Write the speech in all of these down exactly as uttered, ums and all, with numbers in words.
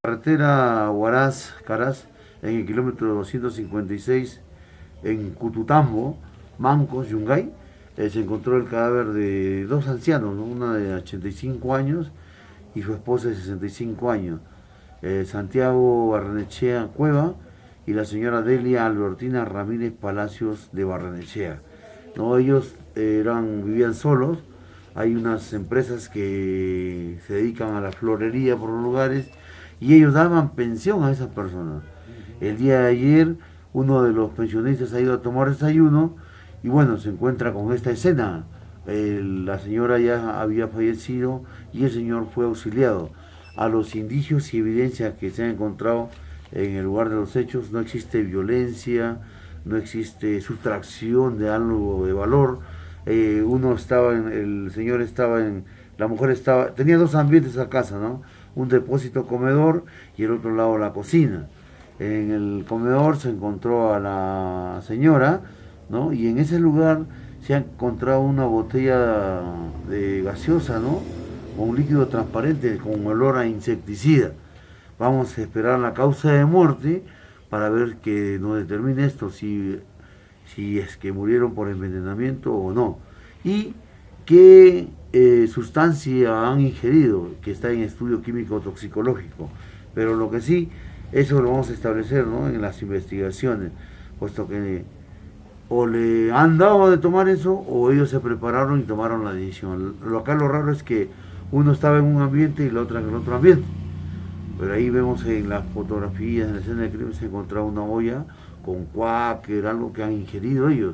Carretera Huaraz, Caraz, en el kilómetro doscientos cincuenta y seis, en Cututambo, Mancos, Yungay, eh, se encontró el cadáver de dos ancianos, ¿no? Una de ochenta y cinco años y su esposa de sesenta y cinco años, eh, Santiago Barrenechea Cueva y la señora Delia Albertina Ramírez Palacios de Barrenechea. ¿No? Ellos eh, eran, vivían solos. Hay unas empresas que se dedican a la florería por los lugares y ellos daban pensión a esas personas. El día de ayer uno de los pensionistas ha ido a tomar desayuno y bueno, se encuentra con esta escena. Eh, la señora ya había fallecido y el señor fue auxiliado. A los indicios y evidencias que se han encontrado en el lugar de los hechos no existe violencia, no existe sustracción de algo de valor. Eh, uno estaba en, el señor estaba en, la mujer estaba, tenía dos ambientes a casa, ¿no? Un depósito comedor y el otro lado la cocina. En el comedor se encontró a la señora, ¿no? Y en ese lugar se ha encontrado una botella de gaseosa, ¿no? Con un líquido transparente con olor a insecticida. Vamos a esperar la causa de muerte para ver que nos determine esto, si, si es que murieron por envenenamiento o no. Y qué eh, sustancia han ingerido, que está en estudio químico toxicológico. Pero lo que sí, eso lo vamos a establecer, ¿no? En las investigaciones, puesto que o le han dado de tomar eso o ellos se prepararon y tomaron la decisión. Lo acá lo raro es que uno estaba en un ambiente y la otra en el otro ambiente. Pero ahí vemos en las fotografías, en la escena del crimen, se encontraba una olla con cuáquer, algo que han ingerido ellos.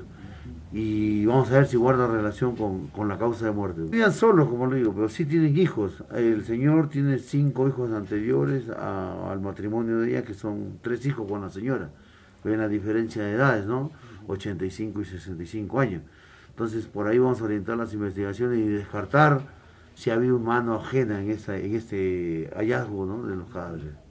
Y vamos a ver si guarda relación con, con la causa de muerte. Vivían solos, como le digo, pero sí tienen hijos. El señor tiene cinco hijos anteriores a, al matrimonio de ella, que son tres hijos con la señora. Ven la diferencia de edades, ¿no? ochenta y cinco y sesenta y cinco años. Entonces, por ahí vamos a orientar las investigaciones y descartar si ha habido mano ajena en, esta, en este hallazgo, ¿no? De los cadáveres.